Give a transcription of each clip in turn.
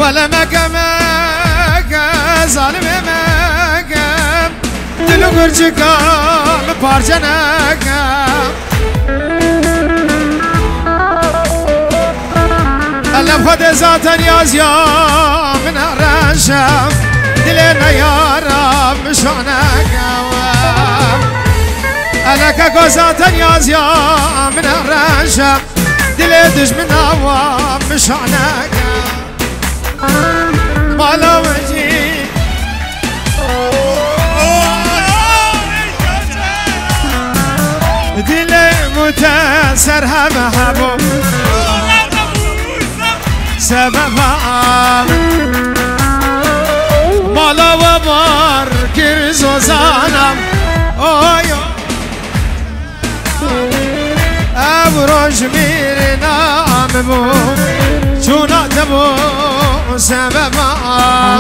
ولا مكم ظالم مكم دلو گرچکا بپارچنکم ألم خد ذات نیازیا من رشم دل نیارم مشانکم ألک ذات نیازیا من رشم دل دشمنم مشانکم مالا وجی دل متأثر هم حبوب سببم مالا و بار کرز و زانم آیا ابروش میره نام بو چونات بو سببم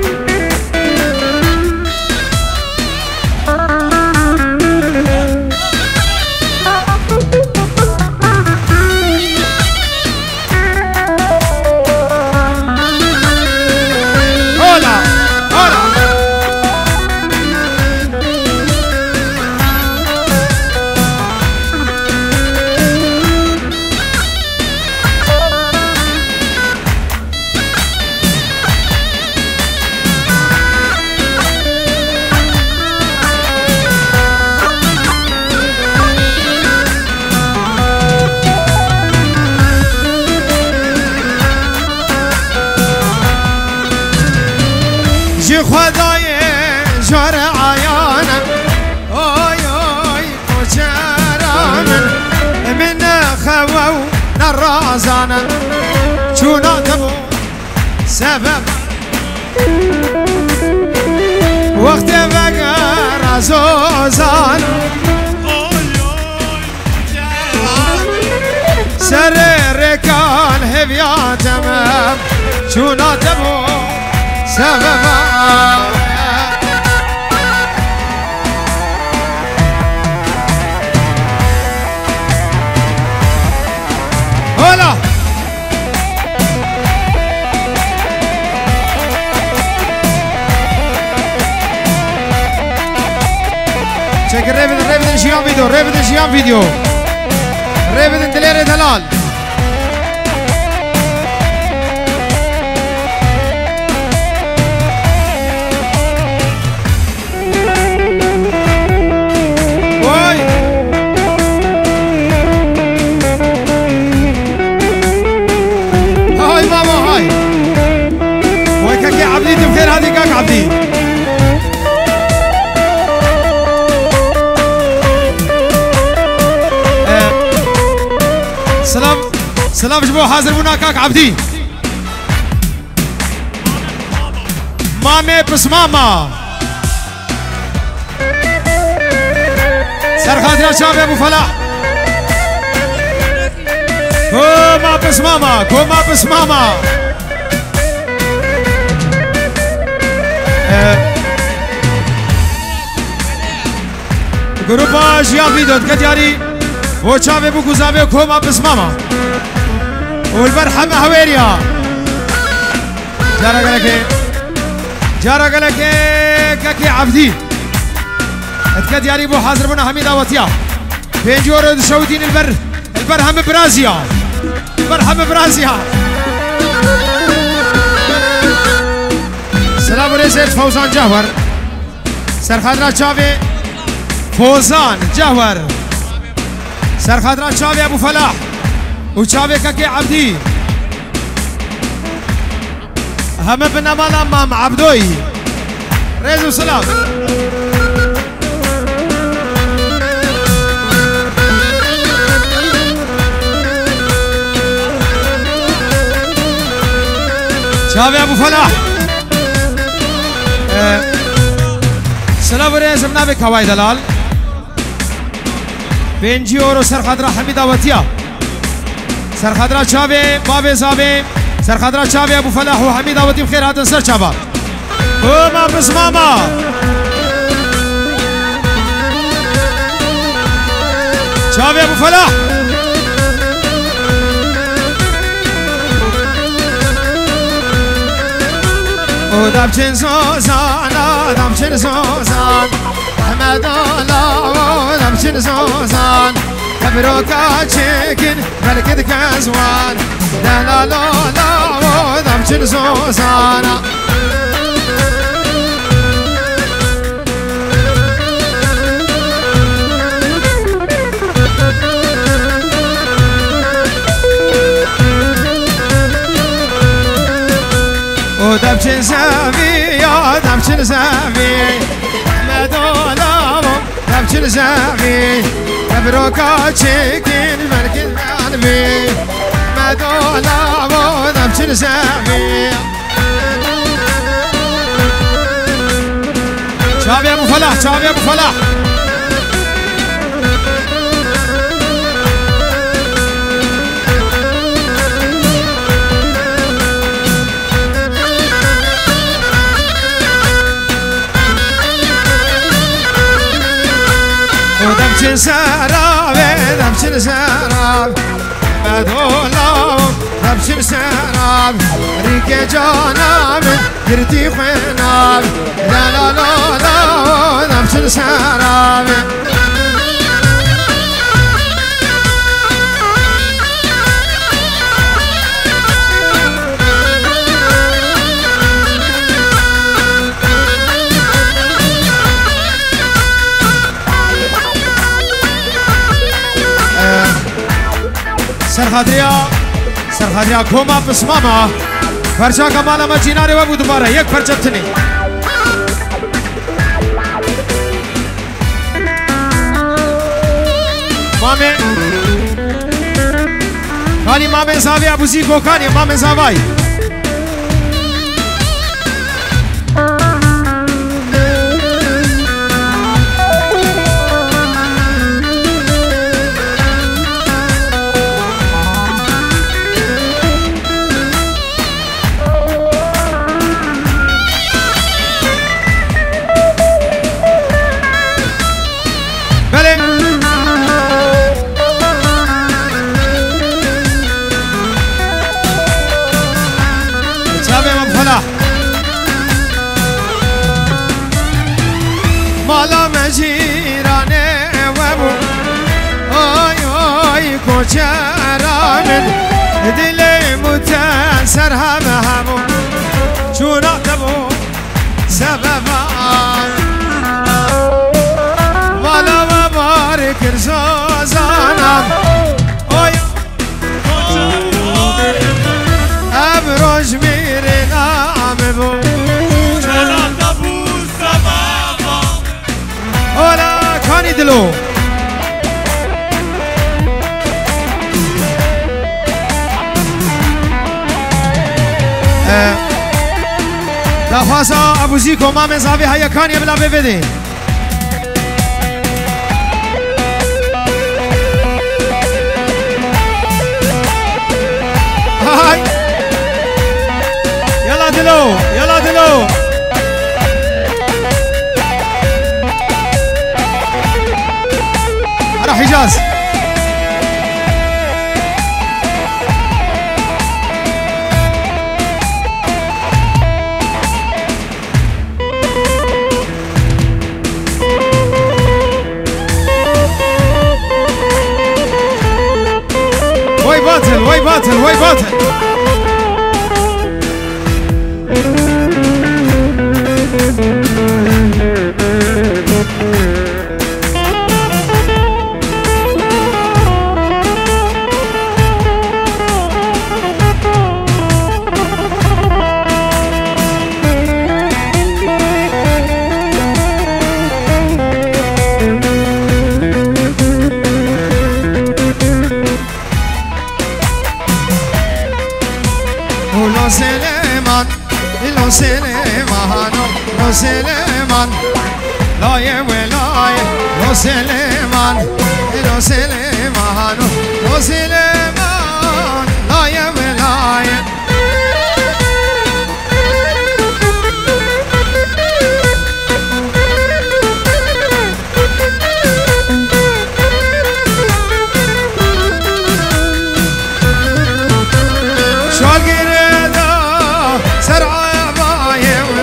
خدای جار عیانم آی آی مجرانم من خوو نرازانم چوناتمو سبب وقت وگر ازوزان سر رکان هویاتم چوناتمو سبب هلا check ريبدن شيام فيديو ريبدن شيام فيديو ريبدن دليري دلال هذه كاك عبدي سلام جبو حاضر بنا كاك عبدي مامي بس ماما سر خاطر شاب ابو فلاح كوما بس ماما كوما بس ماما گروپا جیان ویدود که دیاری و چاوه بو گذابه کوما بس ماما والبرحمة هويريا جارا قالك كاكي عبدي اتكاد ياري بو حاضر بنا حميد اواتيا بينجور شودين البرهم برازيا البرهم برازيا سلام رئيسة فوزان جهور سرخادرة شاوي فوزان جهور سرخادرة شاوي ابو فلاح وشاوي كاكي عبدي هم بنا مالا مام عبدوي ريزو سلام شاوي ابو فلاح سلام رئيس بنابك هواي دلال بنجي اورو سرخادرة حميد اواتيا سرخادرة شاوي بابي زابي سرخادرة شاوي ابو فلاح وحميد اواتي بخير هاتن سر شابا وما بس ماما شاوي ابو فلاح دبچن سوزان دبچن سوزان احمد الله دبچن سوزان تبروكا چکن ملکت کزوان لا لا لا دبچن سوزان دبچن سامي يا دبچن سامي احمد الله دبچن سامي تبروكا چکن ملکت قلبي احمد الله دبچن سامي شاب يا ابو فلاح شاب يا ابو فلاح دبچن سراب دبچن سراب مدولام دبچن سراب ریک جانم گرتی خناب لا لا لا لا دبچن سراب سرخادریا کوما پسماما پرچا کمالا ما جیناره و بود دوباره یک پرچه بتنی مامه کانی مامه زاوی ابوزی کو کانی مامه زاوی مالا مجیرانه و بو آی آی کوچرامن دل متنسر همو چون اقتبو سببا والا مبارک رزازانم آی ابروش میره نام بو هلا كاني دلو دفاسا ابو زيكو ما مزابي هيا كاني بلا بفدي هاي يلا دلو يلا دلو حجاز وي باطل وي باطل وي باطل سليمان لا يولاي لو سليمان لو سليمان لو سليمان لا يولاي شو القريدة سرعة بايم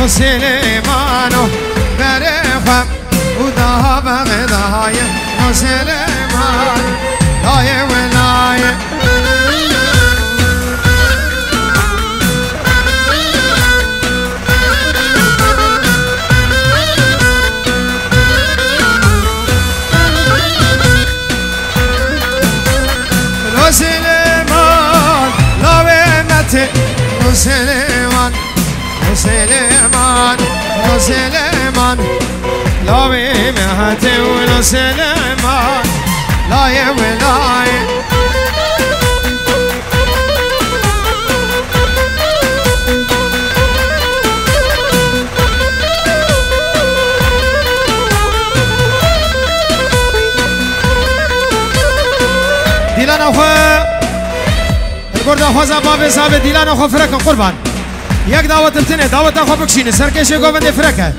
سليمانو بريخم وذهب غدايا سليمان لاي ولاي سليمان لاوي متي سليمان سليمان سليمان لاوي مهتي ولو سليمان لاي ولاي ديلان اخو القرد اخوزا بابي صاحب ديلان اخو فرقن قربان یک دعوت بتنه دعوت اخو بکشینه سرکش گوبنده فرقه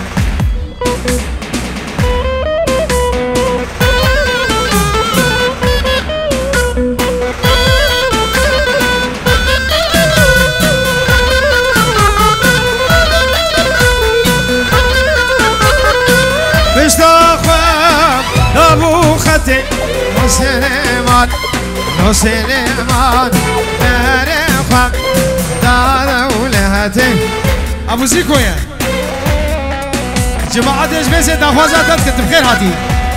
بشتاخم ابو خطي سليمان سليمان بريخم دار ولهتي ابو زيكو يا جماعة ايش بس دعوة كتب خير هاتي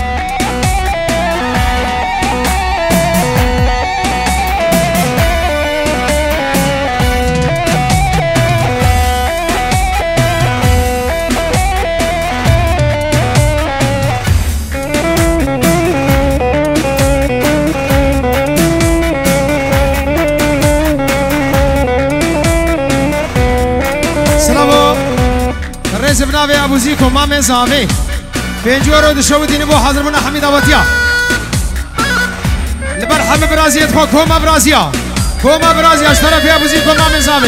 بناوي ابو زيكو مامي زاوي بينجورو دشو دين بو حاضر منا حميد اوتيا لبرحم برازيل خو كوما برازيا كوما برازيا اشترف يا ابو زيكو مامي زاوي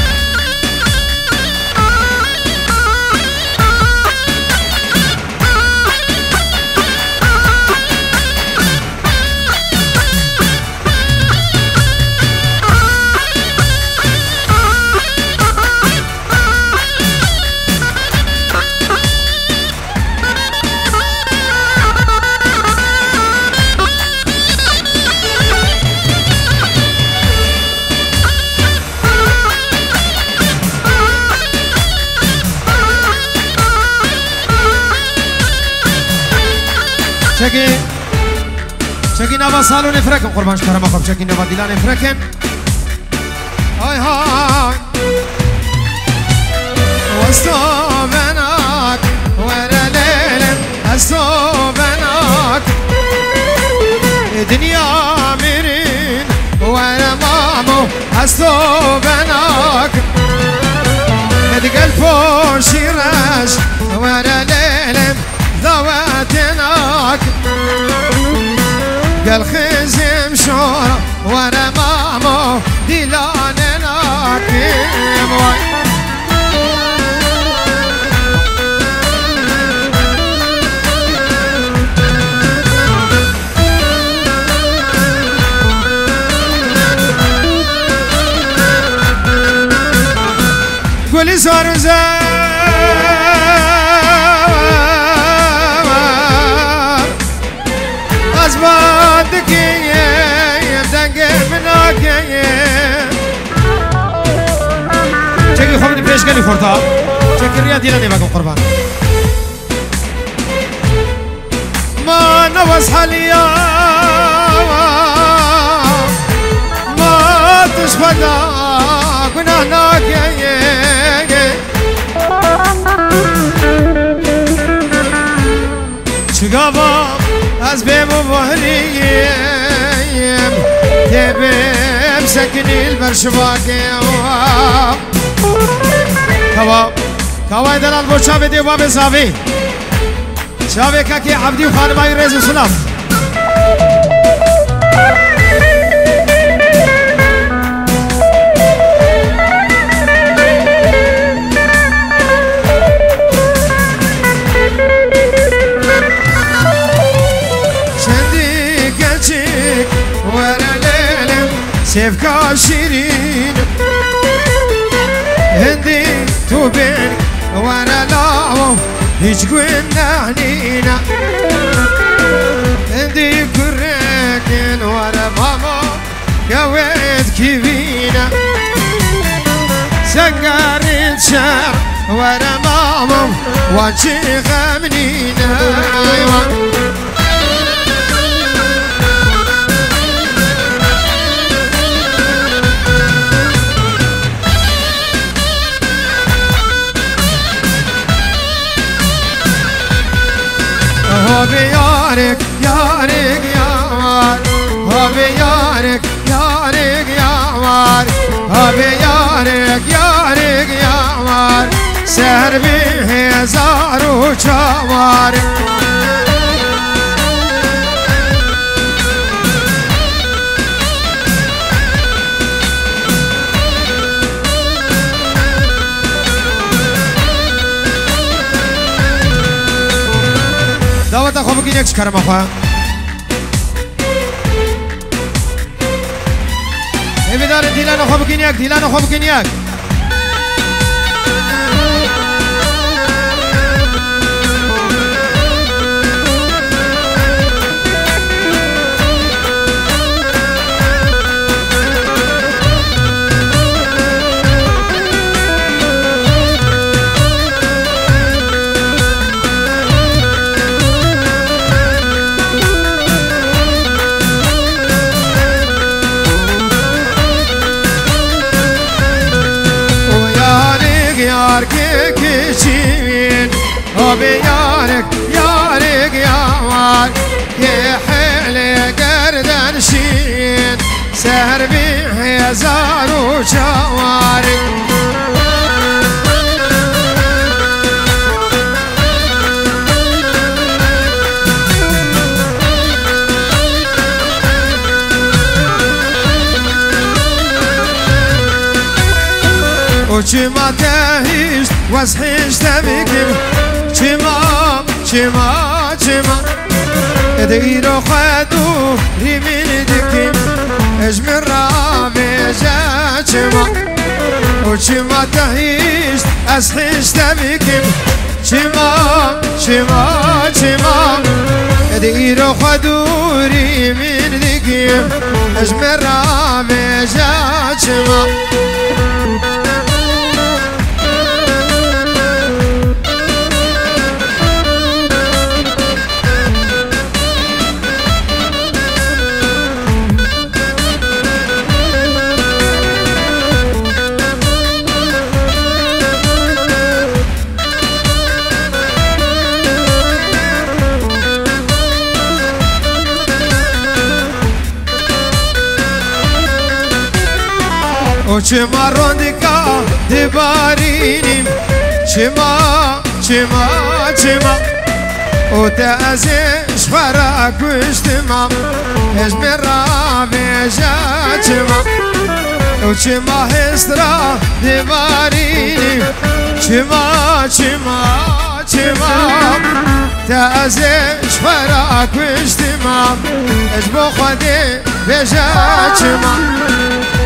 شكي نبا صالون فركن قربان شكرا مقام شكي نبا ديلان فركن هاي هاي واستوبناك ورا ليلم استوبناك دنيا ميرين ورا مامو استوبناك مدقل فوشي راش ورا ليلم ذواتناك قال خزم شورا ورا مامو ديلانناك قولي صار أزبادك يبدأ منك شكي خمني بريش قالي خورتا شكي ريا دينا نيباكم قربان ما نوز حاليا ما تشفدا كنا هناك شقابا از بيم وبهريم تبيم سكني البرشباكي كوا دلال بو شابي دي بابي صافي شابي كاكي عبدي وخانماي ريز وسلام سيف كاشرين هندي توبين وانا لاو هيج قلنا هنينا عندي كريكين ورا ماما يا ويد كيفينا سكرت شعر ورا ماما وانشي غمنينا هابي يارك يارك يار هابي يارك يارك يار هابي يارك يارك يار سهر به هزار وشوار دعوت أخو بكينيك شكرم أخوة إبدار ديلان أخو بكينيك ديلان أخو بكينيك كيشين هابي يارك يارك يار يا حيلي قردن شين سهر بيه هزار وشوارك وشما تهيشت واسحيشت بكم شما اديرو خدو ريمين دكم اجمر رابي جا وشما تهيشت اسحيشت بكم شما اديرو خدو ريمين دكم اجمر رابي جا وشما روندكا دبارينيم شما وتأزيش فراك واجتمام اجمر رابي جاتما وشما هسترا دبارينيم شما تأزيش فراك واجتمام اجبو خدي بجاتما